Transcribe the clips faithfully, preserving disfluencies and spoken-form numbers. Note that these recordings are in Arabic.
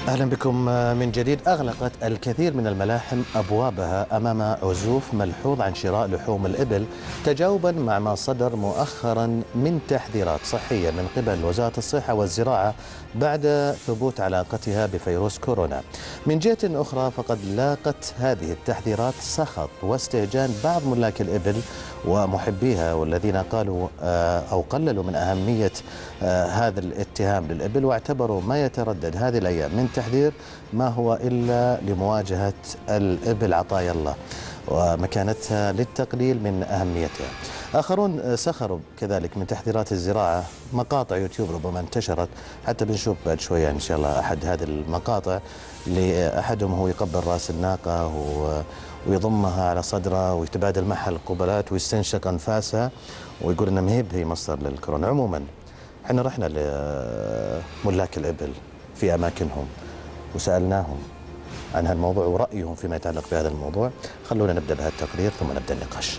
أهلا بكم من جديد. أغلقت الكثير من الملاحم أبوابها أمام عزوف ملحوظ عن شراء لحوم الإبل تجاوبا مع ما صدر مؤخرا من تحذيرات صحية من قبل وزارة الصحة والزراعة بعد ثبوت علاقتها بفيروس كورونا. من جهة أخرى فقد لاقت هذه التحذيرات سخط واستهجان بعض ملاك الإبل ومحبيها، والذين قالوا أو قللوا من أهمية هذا الاتهام للإبل، واعتبروا ما يتردد هذه الأيام من تحذير ما هو إلا لمواجهة الإبل عطايا الله ومكانتها للتقليل من أهميتها. آخرون سخروا كذلك من تحذيرات الزراعة. مقاطع يوتيوب ربما انتشرت، حتى بنشوف بعد شوية إن شاء الله أحد هذه المقاطع، لأحدهم هو يقبل رأس الناقة ويضمها على صدره ويتبادل معها القبلات ويستنشق أنفاسها ويقول إنها مهيب هي مصدر للكورونا. عموما احنا رحنا لملاك الإبل في أماكنهم وسألناهم عن هالموضوع ورأيهم فيما يتعلق بهذا الموضوع. خلونا نبدأ بهذا التقرير ثم نبدأ النقاش.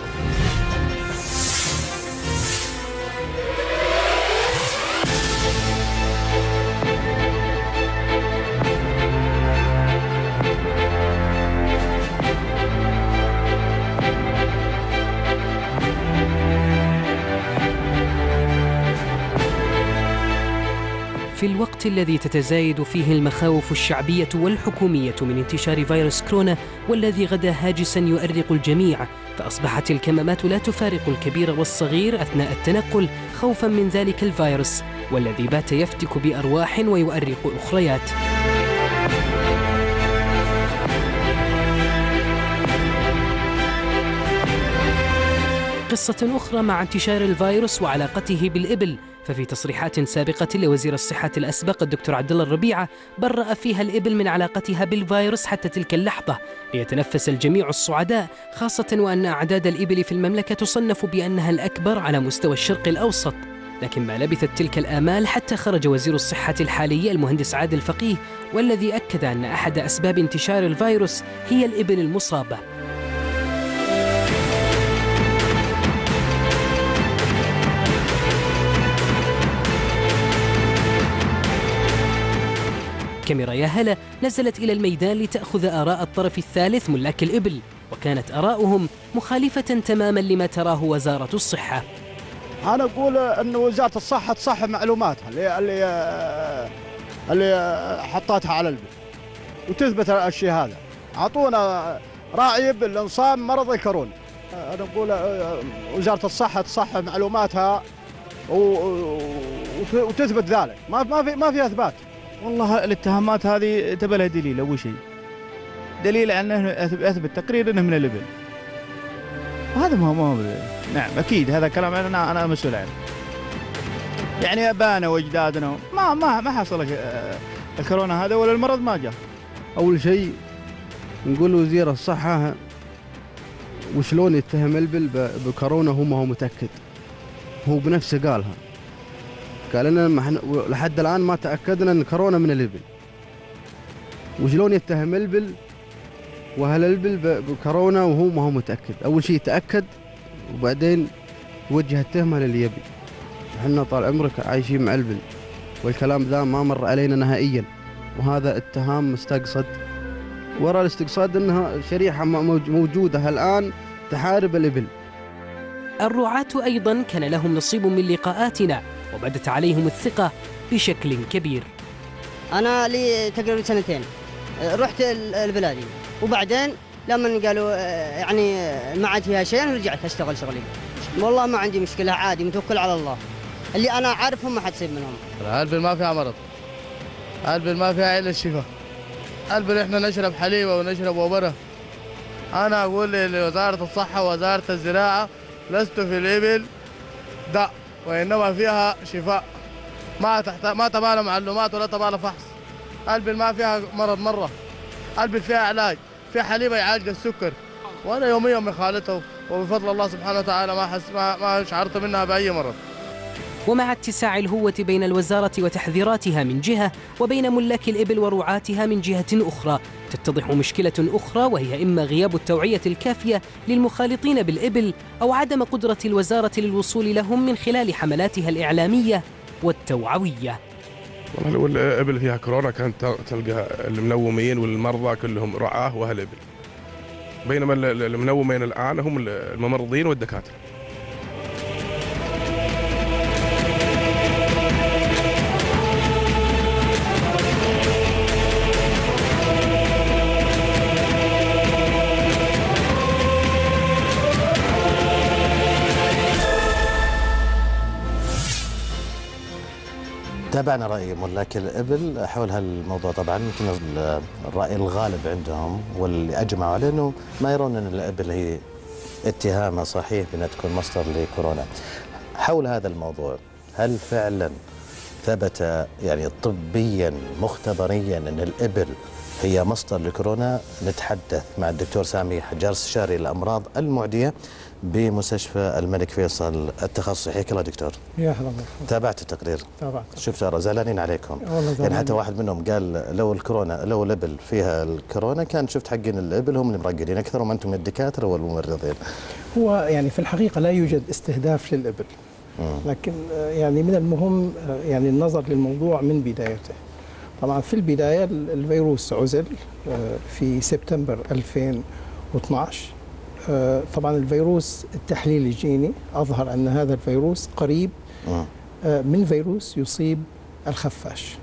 في الوقت الذي تتزايد فيه المخاوف الشعبية والحكومية من انتشار فيروس كورونا والذي غدا هاجسا يؤرق الجميع، فأصبحت الكمامات لا تفارق الكبير والصغير أثناء التنقل خوفا من ذلك الفيروس والذي بات يفتك بأرواح ويؤرق أخريات. قصة أخرى مع انتشار الفيروس وعلاقته بالإبل، ففي تصريحات سابقة لوزير الصحة الأسبق الدكتور عبد الله الربيعة برأ فيها الإبل من علاقتها بالفيروس حتى تلك اللحظة ليتنفس الجميع الصعداء، خاصة وأن أعداد الإبل في المملكة تصنف بأنها الأكبر على مستوى الشرق الأوسط. لكن ما لبثت تلك الآمال حتى خرج وزير الصحة الحالي المهندس عادل فقيه، والذي أكد أن أحد أسباب انتشار الفيروس هي الإبل المصابة. كاميرا يا هلا نزلت إلى الميدان لتأخذ آراء الطرف الثالث ملاك الإبل، وكانت آراؤهم مخالفة تماما لما تراه وزارة الصحة. أنا أقول أن وزارة الصحة تصحح معلوماتها اللي اللي اللي حطتها على الإبل وتثبت الشيء هذا. أعطونا راعي إبل انصاب مرض كورونا. أنا أقول وزارة الصحة تصحح معلوماتها وتثبت ذلك. ما ما في ما في إثبات. والله الاتهامات هذه تبى لها دليل. أول شيء دليل أنه أثبت تقرير أنه من الإبل، وهذا ما هو. نعم أكيد هذا كلام أنا أنا مسؤول عنه. يعني أبانا وأجدادنا ما ما ما حصل الكورونا هذا ولا المرض ما جاء. أول شيء نقول وزير الصحة وشلون يتهم الإبل بكورونا هو ما هو متأكد. هو بنفسه قالها، قال لنا لحد الآن ما تأكدنا أن كورونا من الإبل. وشلون يتهم الإبل وهل الإبل بكورونا وهو ما هو متأكد؟ أول شيء يتأكد وبعدين يوجه التهمة للي يبي. احنا طال عمرك عايشين مع الإبل والكلام ذا ما مر علينا نهائيا، وهذا اتهام مستقصد. وراء الاستقصاد أنها شريحة موجودة الآن تحارب الإبل. الرعاة أيضا كان لهم نصيب من لقاءاتنا وبدت عليهم الثقة بشكل كبير. أنا لي تقريبا سنتين رحت البلادي، وبعدين لما قالوا يعني ما عاد فيها شيء رجعت أشتغل شغلي. والله ما عندي مشكلة، عادي متوكل على الله. اللي أنا عارفهم ما حد يصيب منهم. البل ما فيها مرض، البل ما فيها إلا الشفاء. البل إحنا نشرب حليبة ونشرب وبرة. أنا أقول لوزارة الصحة ووزارة الزراعة لست في الإبل داء، وإنما فيها شفاء. ما تحت ما تبالى معلومات ولا تبالى فحص. البل ما فيها مرض مرة، البل فيها علاج، فيها حليبة يعالج السكر، وأنا يوميا مخالطه وبفضل الله سبحانه وتعالى ما حس ما ما شعرت منها بأي مرض. ومع اتساع الهوة بين الوزارة وتحذيراتها من جهة وبين ملاك الإبل ورعاتها من جهة أخرى، تتضح مشكلة أخرى، وهي إما غياب التوعية الكافية للمخالطين بالإبل أو عدم قدرة الوزارة للوصول لهم من خلال حملاتها الإعلامية والتوعوية. والله لو الإبل فيها كورونا كانت تلقى المنومين والمرضى كلهم رعاة وأهل إبل، بينما المنومين الآن هم الممرضين والدكاترة. تابعنا رأي ملاك الإبل حول هالموضوع. طبعا يمكن الرأي الغالب عندهم واللي أجمعوا عليه أنه ما يرون أن الإبل هي اتهامها صحيح بأنها تكون مصدر لكورونا. حول هذا الموضوع، هل فعلا ثبت يعني طبيا مختبريا أن الإبل هي مصدر لكورونا؟ نتحدث مع الدكتور سامي حجار استشاري الأمراض المعدية بمستشفى الملك فيصل التخصصي. حياك الله دكتور. يا هلا. تابعت التقرير؟ تابعت. شفت زعلانين عليكم والله. يعني حتى واحد منهم قال لو الكورونا لو الابل فيها الكورونا كان شفت حقين الابل هم اللي مرقدين اكثر وما انتم الدكاتره والممرضين. هو يعني في الحقيقه لا يوجد استهداف للابل، لكن يعني من المهم يعني النظر للموضوع من بدايته. طبعا في البدايه الفيروس عزل في سبتمبر ألفين واثنعش. طبعا الفيروس التحليل الجيني أظهر أن هذا الفيروس قريب من فيروس يصيب الخفاش.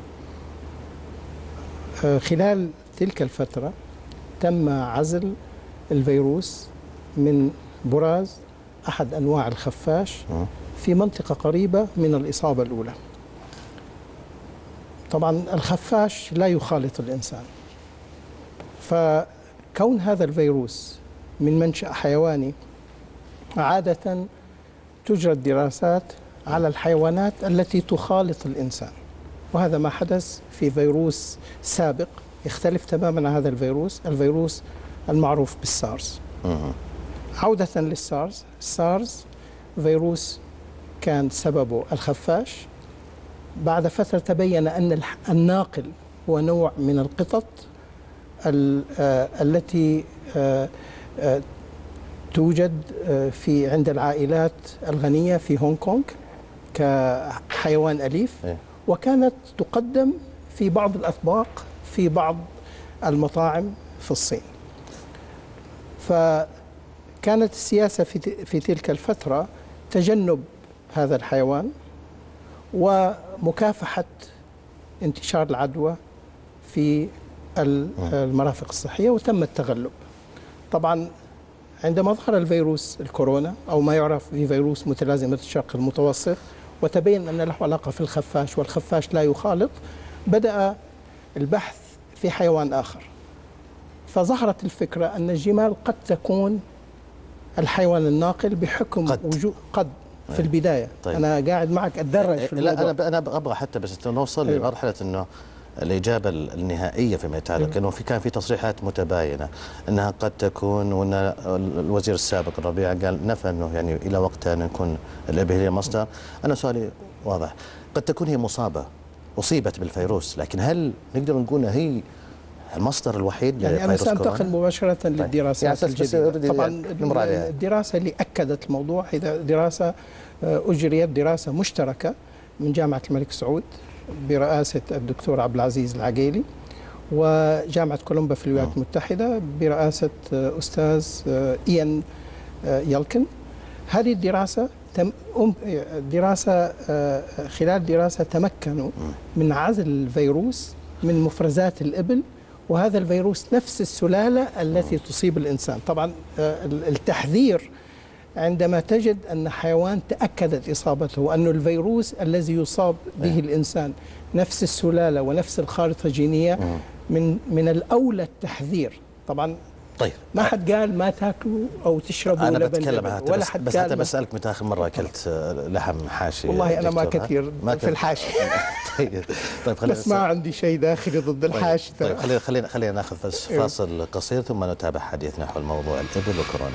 خلال تلك الفترة تم عزل الفيروس من براز أحد أنواع الخفاش في منطقة قريبة من الإصابة الأولى. طبعا الخفاش لا يخالط الإنسان، فكون هذا الفيروس من منشأ حيواني عادة تجرى الدراسات على الحيوانات التي تخالط الإنسان، وهذا ما حدث في فيروس سابق يختلف تماما عن هذا الفيروس، الفيروس المعروف بالسارس. عودة للسارس، السارس فيروس كان سببه الخفاش. بعد فترة تبين أن الناقل هو نوع من القطط التي توجد في عند العائلات الغنية في هونغ كونغ كحيوان أليف، وكانت تقدم في بعض الأطباق في بعض المطاعم في الصين. فكانت السياسة في في تلك الفترة تجنب هذا الحيوان ومكافحة انتشار العدوى في المرافق الصحية، وتم التغلب. طبعا عندما ظهر الفيروس الكورونا أو ما يعرف بفيروس متلازمة الشرق المتوسط وتبين أن له علاقة في الخفاش والخفاش لا يخالط، بدأ البحث في حيوان آخر. فظهرت الفكرة أن الجمال قد تكون الحيوان الناقل بحكم قد. وجود قد في البداية. طيب. أنا قاعد معك أتدرج في الموضوع. لا أنا أنا أبغى حتى بس نوصل أيوة. لمرحلة أنه الإجابة النهائية فيما يتعلق أنه في كان في تصريحات متباينة أنها قد تكون، وأن الوزير السابق الربيع قال نفى أنه يعني إلى وقتها أن يكون الإبل هي مصدر. أنا سؤالي واضح، قد تكون هي مصابة أصيبت بالفيروس، لكن هل نقدر نقول هي المصدر الوحيد يعني لفيروس أنا كورونا؟ سأنتقل مباشرة طيب. للدراسات يعني الجديدة. طبعا الدراسة اللي أكدت الموضوع هي دراسة أجريت، دراسة مشتركة من جامعة الملك سعود برئاسة الدكتور عبد العزيز العقيلي وجامعة كولومبا في الولايات المتحدة برئاسة أستاذ إيان يلكن. هذه الدراسة تم دراسة خلال دراسة تمكنوا من عزل الفيروس من مفرزات الإبل، وهذا الفيروس نفس السلالة التي تصيب الإنسان. طبعا التحذير عندما تجد أن حيوان تأكدت إصابته وأن الفيروس الذي يصاب به الإنسان نفس السلالة ونفس الخارطة الجينية، من من الأولى التحذير. طبعا طيب ما حد قال ما تاكلوا أو تشربوا أنا لبن بتكلم لبن ولا بس حد بس قال حتى بسألك متى آخر مرة أكلت لحم حاشي؟ والله أنا ما كثير ما في الحاشي. طيب طيب خلينا بس ما عندي شيء داخلي ضد الحاشي. طيب خلينا خلينا خلينا ناخذ بس فاصل قصير ثم نتابع حديثنا حول موضوع الإبل وكورونا.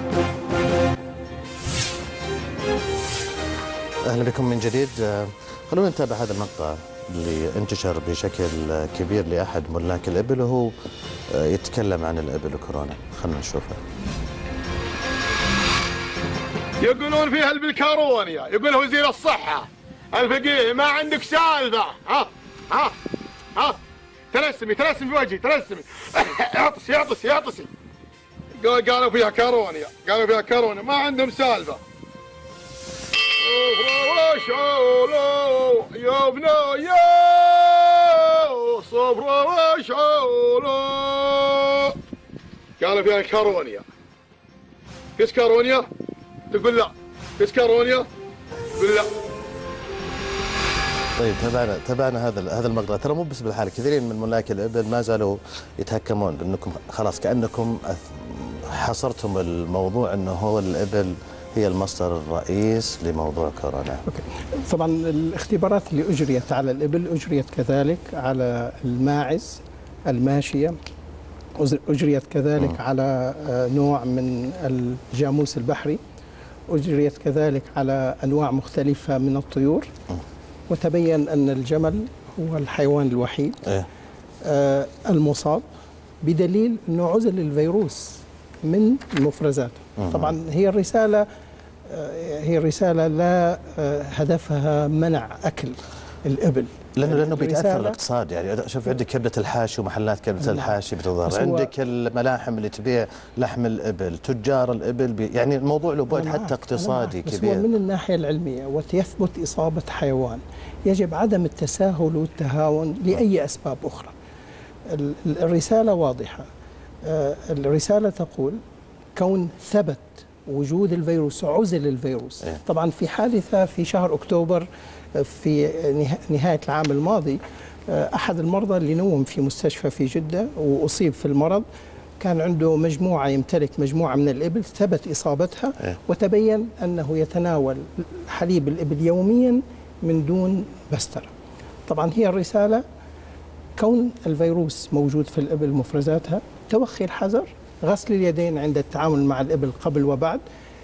أهلا بكم من جديد. خلونا نتابع هذا المقطع اللي انتشر بشكل كبير لأحد ملاك الإبل وهو يتكلم عن الإبل وكورونا. خلونا نشوفه. يقولون فيها بالكارونيا، يقول وزير الصحة الفقيه ما عندك سالفة. ها ها ها ترسمي ترسمي في وجهي ترسمي. اعطسي اعطسي اعطسي. قالوا فيها كارونيا، قالوا فيها كارونيا، ما عندهم سالفة. وشولو يا ابني يا صبر وشولو. قالوا فيها كارونيا. فيش كارونيا؟ تقول لا. فيش كارونيا؟ تقول لا. طيب تابعنا تابعنا هذا هذا المقطع. ترى مو بس بالحاله، كثيرين من ملاك الابل ما زالوا يتهكمون بانكم خلاص كانكم حصرتم الموضوع انه هو الابل هي المصدر الرئيس لموضوع كورونا. أوكي. طبعا الاختبارات اللي اجريت على الابل اجريت كذلك على الماعز، الماشيه، اجريت كذلك م. على نوع من الجاموس البحري، اجريت كذلك على انواع مختلفه من الطيور. م. وتبين أن الجمل هو الحيوان الوحيد إيه؟ آه المصاب بدليل أنه عزل الفيروس من مفرزاته. طبعا هي الرسالة آه هي رسالة لا آه هدفها منع أكل الإبل، لأنه لأنه بيتأثر الاقتصاد. يعني شوف عندك كبدة الحاشي ومحلات كبدة الحاشي بتظهر، عندك الملاحم اللي تبيع لحم الإبل، تجار الإبل بي يعني الموضوع له بعد حتى اقتصادي كبير. بس هو من الناحية العلمية وتثبت إصابة حيوان يجب عدم التساهل والتهاون لأي أسباب أخرى. الرسالة واضحة. الرسالة تقول كون ثبت وجود الفيروس، عزل الفيروس. طبعا في حادثة في شهر أكتوبر في نهاية العام الماضي، أحد المرضى اللي نوم في مستشفى في جدة وأصيب في المرض، كان عنده مجموعة يمتلك مجموعة من الإبل، ثبت إصابتها وتبين أنه يتناول حليب الإبل يوميا من دون بسترة. طبعا هي الرسالة كون الفيروس موجود في الإبل مفرزاتها، توخي الحذر، غسل اليدين عند التعامل مع الإبل قبل وبعد.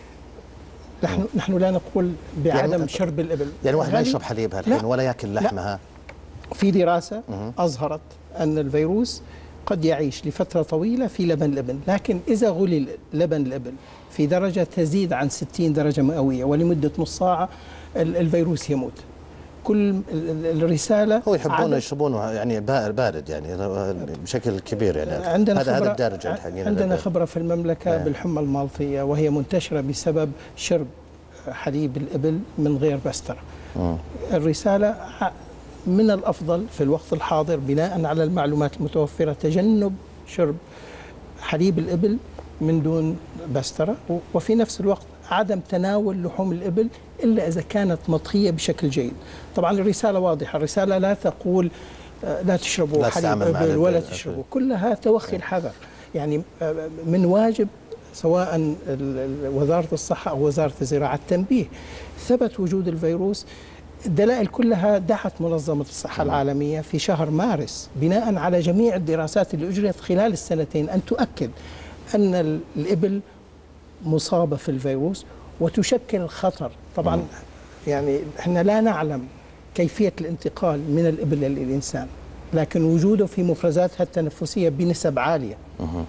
نحن نحن لا نقول بعدم يعني شرب الإبل، يعني واحد ما يشرب حليبها الحين ولا ياكل لحمها. في دراسة أظهرت أن الفيروس قد يعيش لفترة طويلة في لبن الإبل، لكن إذا غلي لبن الإبل في درجة تزيد عن ستين درجة مئوية ولمدة نص ساعة الفيروس يموت. كل الرسالة هو يحبون يشربونه يعني بارد يعني بشكل كبير. يعني عندنا هذا خبرة هذا الدرجة الحقيقة. عندنا ده. خبرة في المملكة آه. بالحمى المالطية، وهي منتشرة بسبب شرب حليب الإبل من غير بسترة. م. الرسالة من الأفضل في الوقت الحاضر بناء على المعلومات المتوفرة تجنب شرب حليب الإبل من دون بسترة، وفي نفس الوقت عدم تناول لحوم الإبل إلا إذا كانت مطهية بشكل جيد. طبعا الرسالة واضحة، الرسالة لا تقول لا تشربوا لا حليب إبل ولا تشربوا، كلها توخي الحذر. يعني من واجب سواء وزارة الصحة أو وزارة الزراعة التنبيه. ثبت وجود الفيروس، الدلائل كلها دعت منظمة الصحة العالمية في شهر مارس بناء على جميع الدراسات اللي أجريت خلال السنتين أن تؤكد أن الإبل مصابة في الفيروس وتشكل خطر. طبعا يعني احنا لا نعلم كيفية الانتقال من الإبل للإنسان، لكن وجوده في مفرزاتها التنفسية بنسب عالية،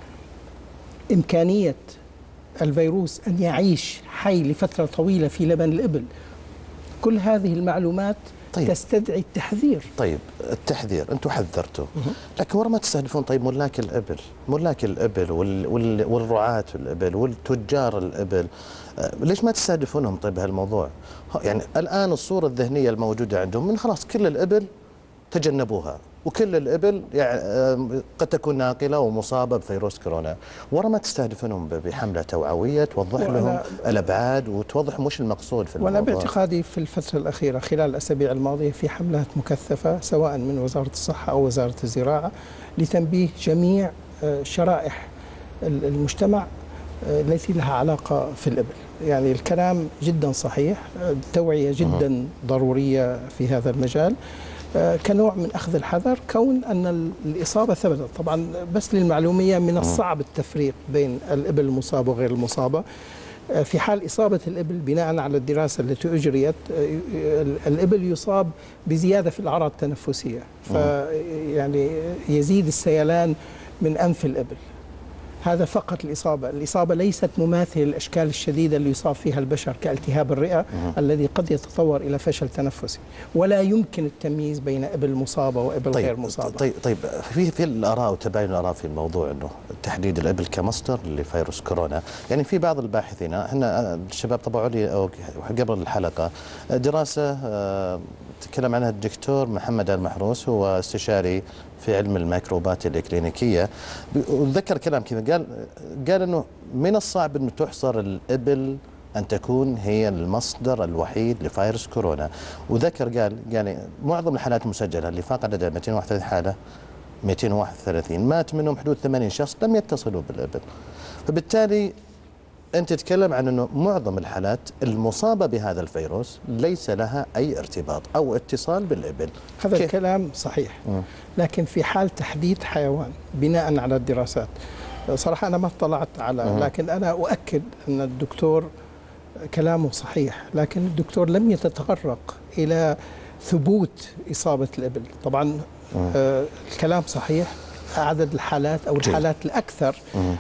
إمكانية الفيروس أن يعيش حي لفترة طويلة في لبن الإبل، كل هذه المعلومات طيب. تستدعي التحذير. طيب التحذير انتم حذرتوا، لكن ورا ما تستهدفون طيب ملاك الابل، ملاك الابل وال وال والرعاة الابل والتجار الابل، ليش ما تستهدفونهم طيب بهالموضوع؟ يعني الان الصورة الذهنية الموجودة عندهم من خلاص كل الابل تجنبوها، وكل الإبل يعني قد تكون ناقلة ومصابة بفيروس كورونا، ورا ما تستهدفونهم بحملة توعوية توضح لهم الأبعاد وتوضح مش المقصود في الموضوع. وأنا باعتقادي في الفترة الأخيرة خلال الأسابيع الماضية في حملات مكثفة سواء من وزارة الصحة أو وزارة الزراعة لتنبيه جميع شرائح المجتمع التي لها علاقة في الإبل. يعني الكلام جدا صحيح، التوعية جدا ضرورية في هذا المجال كنوع من أخذ الحذر، كون أن الإصابة ثبتت. طبعا بس للمعلومية من الصعب التفريق بين الإبل المصابة وغير المصابة، في حال إصابة الإبل بناء على الدراسة التي أجريت، الإبل يصاب بزيادة في الأعراض التنفسية، فيعني يزيد السيلان من أنف الإبل. هذا فقط الإصابة. الإصابة ليست مماثلة للأشكال الشديدة اللي يصاب فيها البشر كالتهاب الرئة الذي قد يتطور إلى فشل تنفسي، ولا يمكن التمييز بين إبل مصابة وإبل طيب غير مصابة. طيب طيب في في الآراء وتباين الآراء في الموضوع أنه تحديد الإبل كمصدر لفيروس كورونا، يعني في بعض الباحثين، احنا الشباب طبعوا لي أو قبل الحلقة دراسة تكلم عنها الدكتور محمد المحروس، هو استشاري في علم الميكروبات الإكلينيكية، وذكر كلام كذا، قال قال انه من الصعب انه تحصر الإبل ان تكون هي المصدر الوحيد لفيروس كورونا، وذكر قال يعني معظم الحالات المسجلة اللي فاق عددها مئتين وواحد وثلاثين حالة، مئتين وواحد وثلاثين مات منهم حدود ثمانين شخص لم يتصلوا بالإبل، فبالتالي أنت تتكلم عن أنه معظم الحالات المصابة بهذا الفيروس ليس لها أي ارتباط أو اتصال بالإبل. هذا الكلام صحيح، لكن في حال تحديد حيوان بناء على الدراسات، صراحة أنا ما اطلعت على، لكن أنا أؤكد أن الدكتور كلامه صحيح، لكن الدكتور لم يتطرق إلى ثبوت إصابة الإبل. طبعا آه الكلام صحيح، عدد الحالات أو الحالات الأكثر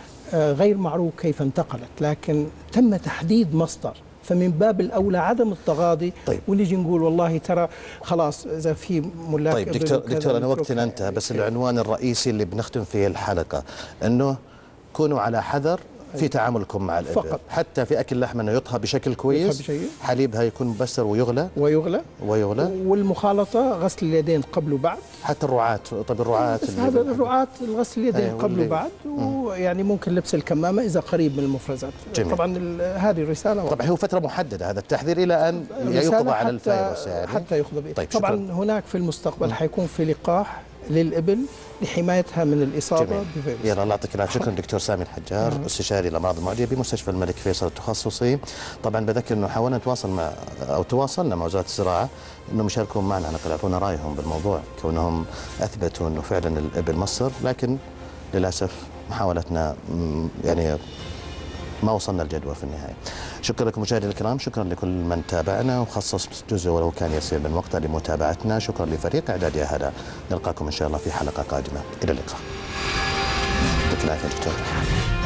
غير معروف كيف انتقلت، لكن تم تحديد مصدر، فمن باب الأولى عدم التغاضي. طيب. ونجي نقول والله ترى خلاص إذا في ملاك. طيب دكتور دكتور أنا وقتنا انتهى، بس العنوان الرئيسي اللي بنختم فيه الحلقة أنه كونوا على حذر في تعاملكم مع الإبل فقط. حتى في أكل لحم أنه يطهى بشكل كويس، حليبها يكون مبستر ويغلى ويغلى ويغلى والمخالطة غسل اليدين قبل وبعد، حتى الرعاة. طيب الرعاة هذا الرعاة غسل اليدين أيوة قبل وبعد، ويعني ممكن لبس الكمامة إذا قريب من المفرزات. جميل. طبعا هذه الرسالة، طبعا هو فترة محددة هذا التحذير إلى أن يقضى على الفيروس يعني. حتى يقضى به. طيب طبعا شكرا. هناك في المستقبل حيكون في لقاح للإبل لحمايتها من الإصابة بفيروس. يلا الله يعطيك العافية. شكرا دكتور سامي الحجار، مم. استشاري الأمراض المعدية بمستشفى الملك فيصل التخصصي. طبعا بذكر أنه حاولنا نتواصل مع أو تواصلنا مع وزارة الزراعة أنهم يشاركون معنا نقل يعطونا رأيهم بالموضوع، كونهم أثبتوا أنه فعلا الإبل مصدر، لكن للأسف محاولتنا يعني ما وصلنا الجدوى في النهاية. شكرا لكم مشاهدينا الكرام، شكرا لكل من تابعنا وخصص جزء ولو كان يسير من وقته لمتابعتنا، شكرا لفريق إعداد يا هلا، نلقاكم إن شاء الله في حلقة قادمة، إلى اللقاء. يعطيك العافية دكتور.